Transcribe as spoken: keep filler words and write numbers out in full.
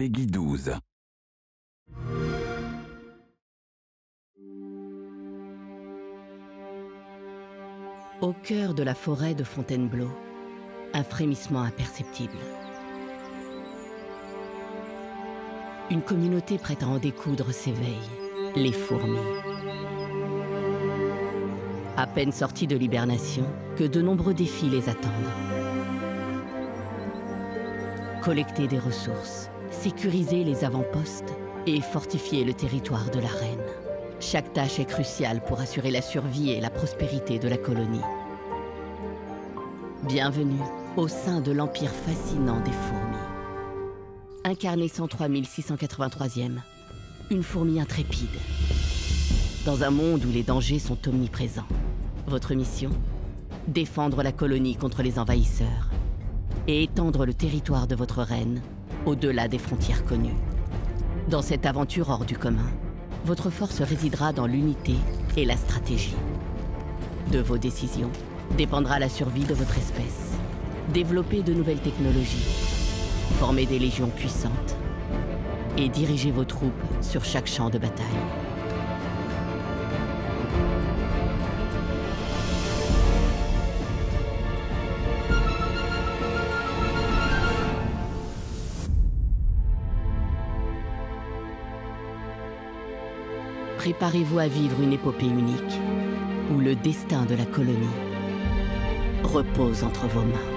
Peggy douze. Au cœur de la forêt de Fontainebleau, un frémissement imperceptible. Une communauté prête à en découdre s'éveille, les fourmis. À peine sorties de l'hibernation, que de nombreux défis les attendent. Collecter des ressources, sécuriser les avant-postes et fortifier le territoire de la reine. Chaque tâche est cruciale pour assurer la survie et la prospérité de la colonie. Bienvenue au sein de l'empire fascinant des fourmis. Incarné cent trois mille six cent quatre-vingt-troisième, une fourmi intrépide. Dans un monde où les dangers sont omniprésents. Votre mission ? Défendre la colonie contre les envahisseurs et étendre le territoire de votre reine au-delà des frontières connues. Dans cette aventure hors du commun, votre force résidera dans l'unité et la stratégie. De vos décisions dépendra la survie de votre espèce. Développer de nouvelles technologies, former des légions puissantes et diriger vos troupes sur chaque champ de bataille. Préparez-vous à vivre une épopée unique où le destin de la colonie repose entre vos mains.